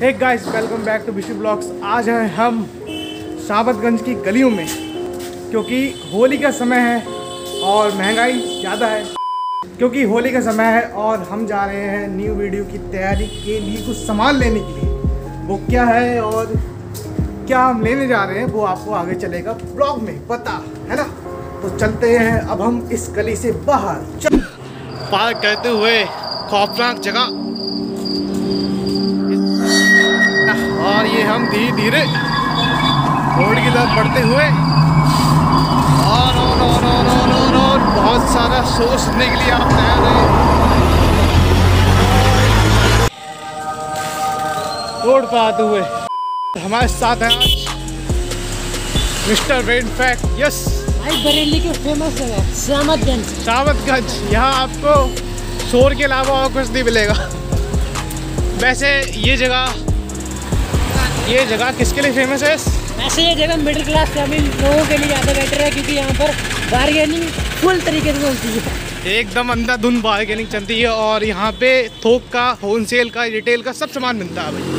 Hey guys, welcome back to Vishu vlogs. आज हैं हम शाबतगंज की गलियों में, क्योंकि होली का समय है और महंगाई ज़्यादा है। क्योंकि होली का समय है और हम जा रहे हैं न्यू वीडियो की तैयारी के लिए कुछ सामान लेने के लिए। वो क्या है और क्या हम लेने जा रहे हैं वो आपको आगे चलेगा ब्लॉग में पता है ना। तो चलते हैं अब हम इस गली से बाहर। पार करते हुए खौफनाक जगह और ये हम धीरे धीरे रोड की तरफ बढ़ते हुए और बहुत सारा शोर सुनने के लिए आप तैयार हैं। रोड पर आते हुए हमारे साथ हैं आज मिस्टर रेन फैक्ट। यस भाई, बरेली की फेमस जगह शाबतगंज। यहाँ आपको शोर के अलावा और कुछ नहीं मिलेगा। वैसे ये जगह किसके लिए फेमस है? वैसे ये जगह मिडिल क्लास फैमिली लोगों के लिए ज़्यादा बेटर है, क्योंकि यहाँ पर बार्गेनिंग फुल तरीके से चलती है। एकदम अंधाधुंध बार्गेनिंग चलती है और यहाँ पे थोक का, होलसेल का, रिटेल का सब सामान मिलता है भाई।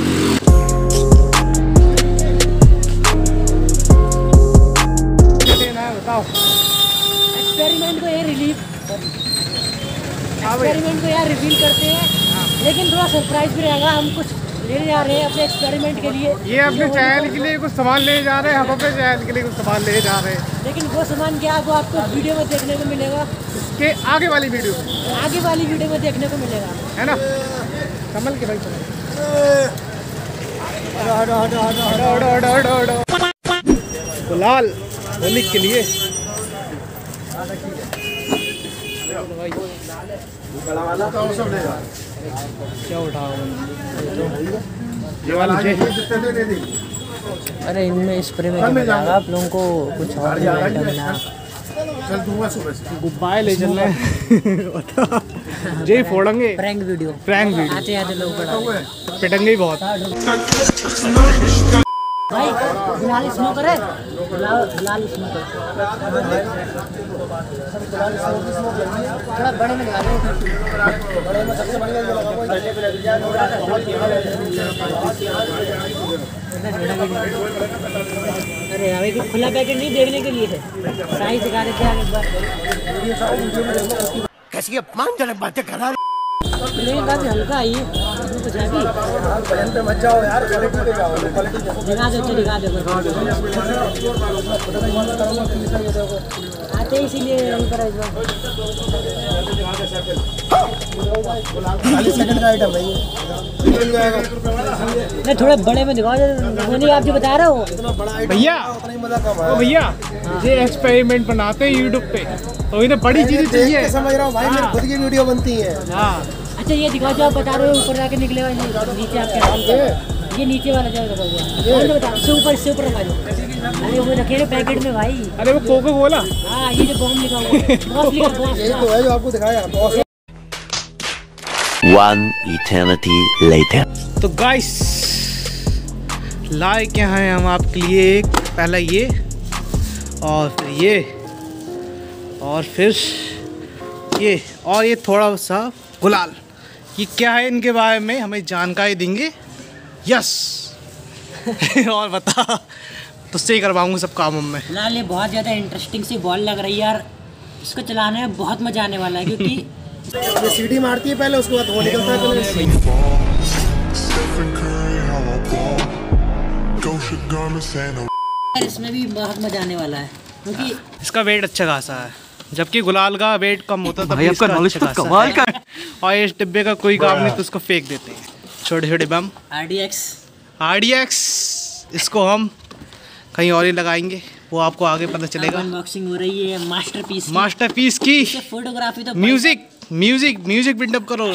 बताओ एक्सपेरिमेंट को यार रिवील करते हैं, लेकिन थोड़ा सरप्राइज भी रहेगा। हम कुछ लेने जा रहे हैं अपने एक्सपेरिमेंट के लिए। ये अपने चैनल के लिए कुछ सामान ले जा रहे हैं, हम अपने चैनल के लिए कुछ सामान ले जा रहे हैं। लेकिन वो सामान क्या वो आपको वीडियो में देखने को मिलेगा, इसके आगे वाली वीडियो में देखने को मिलेगा, है ना। कमल के भाई गुलाल होली के लिए क्या उठाओ ये वाला। अरे इनमें स्प्रे में आप लोगों को कुछ और गुब्बारे ले चल रहे हैं। जे फोड़ेंगे। प्रैंक वीडियो आते लोग पिटेंगे बहुत। भाई लाल स्मोकर है, लाल स्मोकर थोड़ा बड़े में लगा दो। बड़े में सबसे बढ़िया अरे अभी कुछ खुला पैकेट नहीं देखने के लिए है, साइज दिखा देते हैं एक बार। कैसी अपमानजनक बातें करा प्लेन काफी हल्का है ये, मत जाओ यार, दिखा दो आते इसीलिए यहीं पर नहीं थोड़ा बड़े में दिखाओ। नहीं आप जो बता रहे हो भैया ये एक्सपेरिमेंट बनाते हैं यूट्यूब पे, तो इन्हें बड़ी चीजें चाहिए। समझ रहा हूँ भाई, मेरी खुद की वीडियो बनती है। अच्छा ये दिखाओ जो आप बता रहे हो, ऊपर जाके निकलेगा नीचे आपके, ये नीचे वाला जाएगा बता से ऊपर रखा दो। अरे वो रखे पैकेट में भाई। अरे वो कोको कोला। हाँ ये जो बॉम्ब लिखा हुआ यही तो है जो आपको दिखाया। One eternity later. तो गाइस लाए क्या हैं हम आपके लिए, एक पहला ये और फिर ये और फिर ये और ये थोड़ा सा गुलाल। ये क्या है, इनके बारे में हमें जानकारी देंगे। यस और बता तो सही करवाऊंगा सब कामों में। फिलहाल ये बहुत ज़्यादा इंटरेस्टिंग सी बॉल लग रही है यार, इसको चलाने में बहुत मजा आने वाला है, क्योंकि ये सीढ़ी मारती है पहले, उसके बाद वो निकलता है पहले। इसमें भी बहुत मजा आने वाला है, क्योंकि इसका वेट अच्छा खासा है, जबकि गुलाल का वेट कम होता है। तभी इसका नॉलेज तो कमाल का है। और इस डिब्बे का कोई काम नहीं तो उसको फेंक देते हैं, छोटे छोटे बम। RDX इसको हम कहीं और ही लगाएंगे, वो आपको आगे पता चलेगा। अनबॉक्सिंग हो रही है मास्टरपीस की। फोटोग्राफी तो म्यूजिक बिल्डअप करो।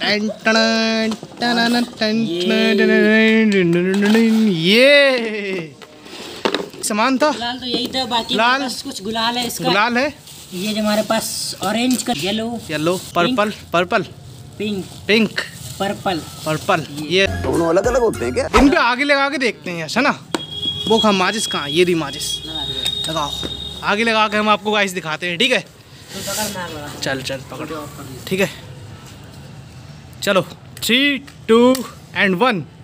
ये सामान था फिलहाल तो यही था, बाकी कुछ गुलाल है। इसका गुलाल है ये जो हमारे पास ऑरेंज का, येलो पर्पल पिंक पर्पल ये दोनों अलग अलग होते हैं क्या? इन पे आगे लगा के देखते हैं, ऐसा ना। वो कहाँ माचिस कहाँ, ये दी माचिस लगाओ, आगे लगा के हम आपको गाइस दिखाते हैं, ठीक है। चल पकड़, ठीक है। चलो 3, 2 and 1।